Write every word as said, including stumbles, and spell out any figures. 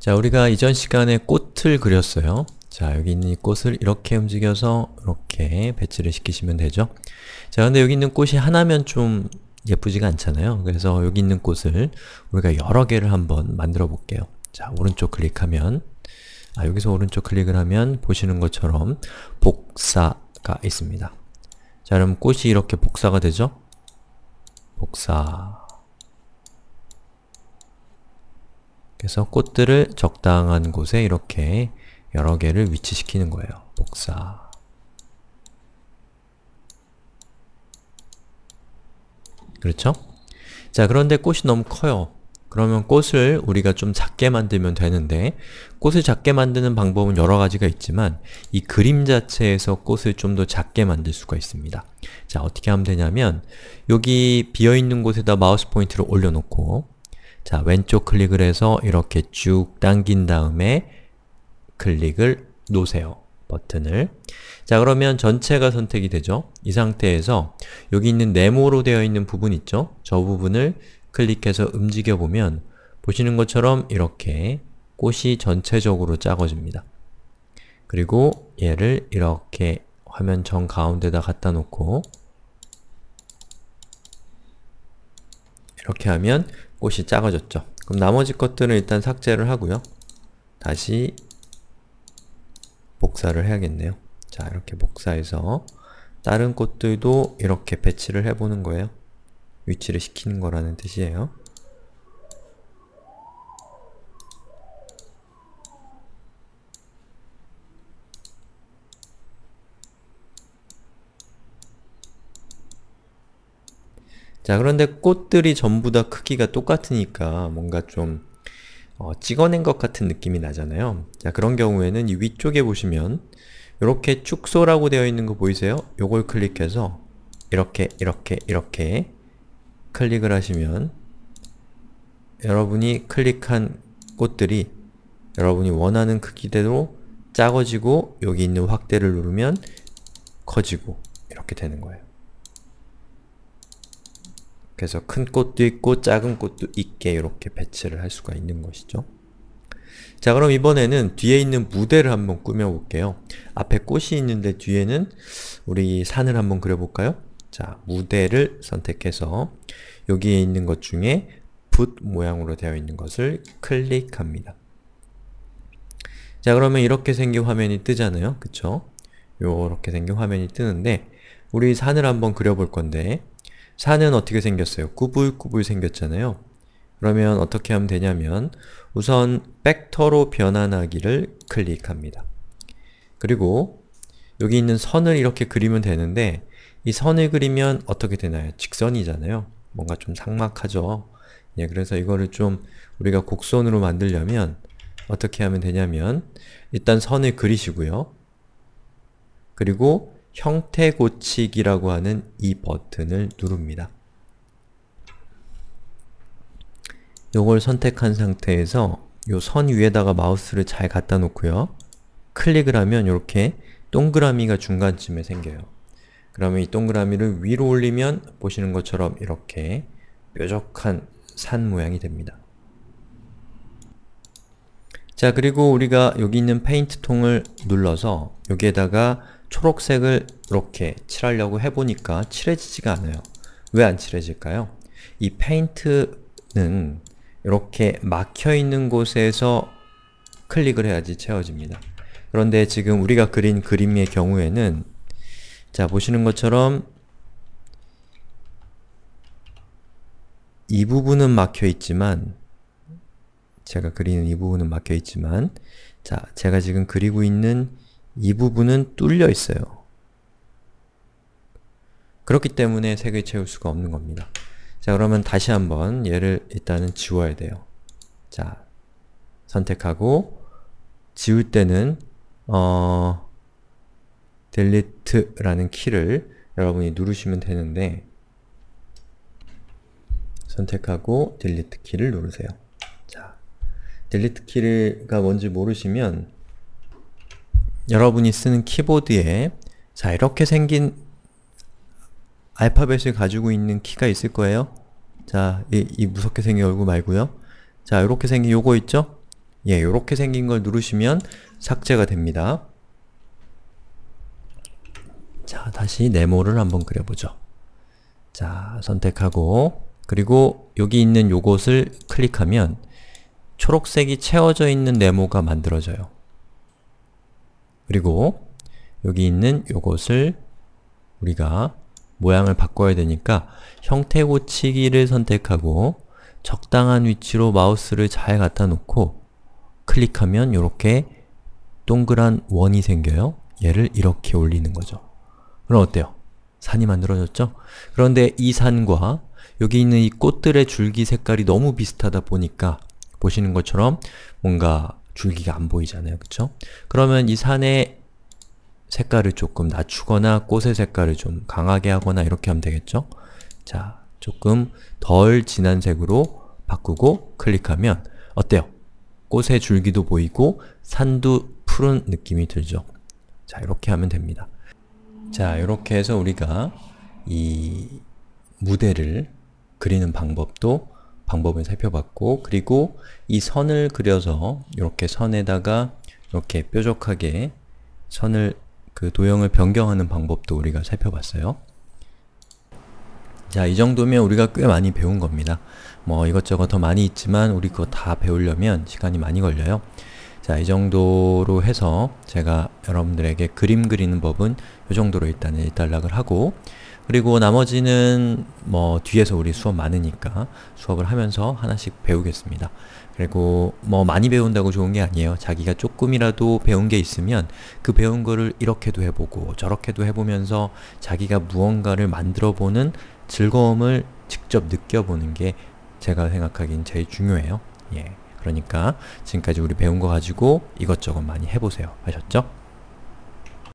자, 우리가 이전 시간에 꽃을 그렸어요. 자, 여기 있는 이 꽃을 이렇게 움직여서 이렇게 배치를 시키시면 되죠. 자, 근데 여기 있는 꽃이 하나면 좀 예쁘지가 않잖아요. 그래서 여기 있는 꽃을 우리가 여러 개를 한번 만들어 볼게요. 자, 오른쪽 클릭하면 아, 여기서 오른쪽 클릭을 하면 보시는 것처럼 복사가 있습니다. 자, 그럼 꽃이 이렇게 복사가 되죠? 복사. 그래서 꽃들을 적당한 곳에 이렇게 여러 개를 위치시키는 거예요. 복사. 그렇죠? 자, 그런데 꽃이 너무 커요. 그러면 꽃을 우리가 좀 작게 만들면 되는데 꽃을 작게 만드는 방법은 여러 가지가 있지만 이 그림 자체에서 꽃을 좀 더 작게 만들 수가 있습니다. 자, 어떻게 하면 되냐면 여기 비어있는 곳에다 마우스 포인트를 올려놓고 자, 왼쪽 클릭을 해서 이렇게 쭉 당긴 다음에 클릭을 놓으세요. 버튼을. 자, 그러면 전체가 선택이 되죠? 이 상태에서 여기 있는 네모로 되어 있는 부분 있죠? 저 부분을 클릭해서 움직여보면 보시는 것처럼 이렇게 꽃이 전체적으로 작아집니다. 그리고 얘를 이렇게 화면 정 가운데다 갖다 놓고 이렇게 하면 꽃이 작아졌죠. 그럼 나머지 것들은 일단 삭제를 하고요. 다시 복사를 해야겠네요. 자, 이렇게 복사해서 다른 꽃들도 이렇게 배치를 해보는 거예요. 위치를 시키는 거라는 뜻이에요. 자, 그런데 꽃들이 전부 다 크기가 똑같으니까 뭔가 좀 어, 찍어낸 것 같은 느낌이 나잖아요. 자, 그런 경우에는 이 위쪽에 보시면 이렇게 축소라고 되어 있는 거 보이세요? 요걸 클릭해서 이렇게 이렇게 이렇게 클릭을 하시면 여러분이 클릭한 꽃들이 여러분이 원하는 크기대로 작아지고 여기 있는 확대를 누르면 커지고 이렇게 되는 거예요. 그래서 큰 꽃도 있고 작은 꽃도 있게 이렇게 배치를 할 수가 있는 것이죠. 자, 그럼 이번에는 뒤에 있는 무대를 한번 꾸며볼게요. 앞에 꽃이 있는데 뒤에는 우리 산을 한번 그려볼까요? 자, 무대를 선택해서 여기에 있는 것 중에 붓 모양으로 되어 있는 것을 클릭합니다. 자, 그러면 이렇게 생긴 화면이 뜨잖아요. 그쵸? 요렇게 생긴 화면이 뜨는데 우리 산을 한번 그려볼 건데 산은 어떻게 생겼어요? 꾸불꾸불 생겼잖아요. 그러면 어떻게 하면 되냐면 우선 벡터로 변환하기를 클릭합니다. 그리고 여기 있는 선을 이렇게 그리면 되는데 이 선을 그리면 어떻게 되나요? 직선이잖아요. 뭔가 좀 삭막하죠? 예, 그래서 이거를 좀 우리가 곡선으로 만들려면 어떻게 하면 되냐면 일단 선을 그리시고요. 그리고 형태 고치기라고 하는 이 버튼을 누릅니다. 요걸 선택한 상태에서 요 선 위에다가 마우스를 잘 갖다 놓고요. 클릭을 하면 이렇게 동그라미가 중간쯤에 생겨요. 그러면 이 동그라미를 위로 올리면 보시는 것처럼 이렇게 뾰족한 산 모양이 됩니다. 자, 그리고 우리가 여기 있는 페인트 통을 눌러서 여기에다가 초록색을 이렇게 칠하려고 해보니까 칠해지지가 않아요. 왜 안 칠해질까요? 이 페인트는 이렇게 막혀있는 곳에서 클릭을 해야지 채워집니다. 그런데 지금 우리가 그린 그림의 경우에는 자, 보시는 것처럼 이 부분은 막혀있지만 제가 그리는 이 부분은 막혀있지만 자, 제가 지금 그리고 있는 이 부분은 뚫려 있어요. 그렇기 때문에 색을 채울 수가 없는 겁니다. 자, 그러면 다시 한번 얘를 일단은 지워야 돼요. 자, 선택하고 지울 때는 어, 딜리트라는 키를 여러분이 누르시면 되는데 선택하고 딜리트 키를 누르세요. 자, 딜리트 키가 뭔지 모르시면 여러분이 쓰는 키보드에 자, 이렇게 생긴 알파벳을 가지고 있는 키가 있을 거예요. 자, 이, 이 무섭게 생긴 얼굴 말고요. 자, 이렇게 생긴 요거 있죠? 예, 요렇게 생긴 걸 누르시면 삭제가 됩니다. 자, 다시 네모를 한번 그려보죠. 자, 선택하고 그리고 여기 있는 요것을 클릭하면 초록색이 채워져 있는 네모가 만들어져요. 그리고 여기 있는 요것을 우리가 모양을 바꿔야 되니까 형태 고치기를 선택하고 적당한 위치로 마우스를 잘 갖다 놓고 클릭하면 요렇게 동그란 원이 생겨요. 얘를 이렇게 올리는 거죠. 그럼 어때요? 산이 만들어졌죠? 그런데 이 산과 여기 있는 이 꽃들의 줄기 색깔이 너무 비슷하다 보니까 보시는 것처럼 뭔가 줄기가 안 보이잖아요. 그쵸? 그러면 이 산의 색깔을 조금 낮추거나 꽃의 색깔을 좀 강하게 하거나 이렇게 하면 되겠죠? 자, 조금 덜 진한 색으로 바꾸고 클릭하면 어때요? 꽃의 줄기도 보이고 산도 푸른 느낌이 들죠? 자, 이렇게 하면 됩니다. 자, 이렇게 해서 우리가 이 무대를 그리는 방법도 방법을 살펴봤고 그리고 이 선을 그려서 이렇게 선에다가 이렇게 뾰족하게 선을 그 도형을 변경하는 방법도 우리가 살펴봤어요. 자, 이 정도면 우리가 꽤 많이 배운 겁니다. 뭐 이것저것 더 많이 있지만 우리 그거 다 배우려면 시간이 많이 걸려요. 자, 이 정도로 해서 제가 여러분들에게 그림 그리는 법은 이 정도로 일단은 일단락을 하고 그리고 나머지는 뭐 뒤에서 우리 수업 많으니까 수업을 하면서 하나씩 배우겠습니다. 그리고 뭐 많이 배운다고 좋은 게 아니에요. 자기가 조금이라도 배운 게 있으면 그 배운 거를 이렇게도 해보고 저렇게도 해보면서 자기가 무언가를 만들어보는 즐거움을 직접 느껴보는 게 제가 생각하기엔 제일 중요해요. 예. 그러니까 지금까지 우리 배운 거 가지고 이것저것 많이 해보세요. 아셨죠?